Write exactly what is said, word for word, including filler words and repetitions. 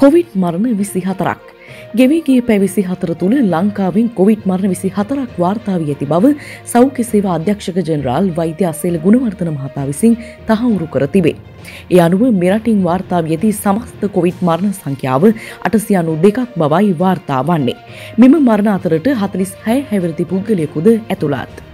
Covid මරණ විසිහතරක්. ගෙවී ගිය පැය විසිහතර තුළ ලංකාවෙන් කොවිඩ් මරණ විසිහතරක් වාර්තා වී ඇති බව සෞඛ්‍ය සේවා අධ්‍යක්ෂක ජෙනරාල් වෛද්‍ය අසේල ගුණවර්ධන මහතා විසින් තහවුරු කර තිබේ. ඒ අනුව මෙරටින් වාර්තා වී ඇති සමස්ත කොවිඩ් මරණ සංඛ්‍යාව අටසිය අනූදෙකක් බවයි වාර්තා වන්නේ. මෙම මරණ අතරට හතළිස් හය හැවිරිදි පුද්ගලයෙකුද ඇතුළත්.